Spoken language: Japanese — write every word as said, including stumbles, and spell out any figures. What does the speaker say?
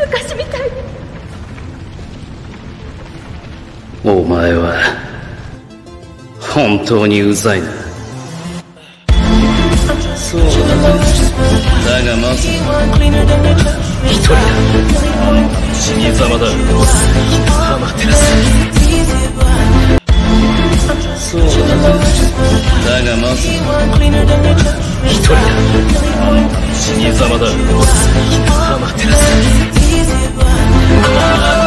昔みたいに。 お前は本当にうざいな。そうだだがまず一人だ。死にざまだアマテラス。そうだだがまず一人だ。死にざまだアマテラス。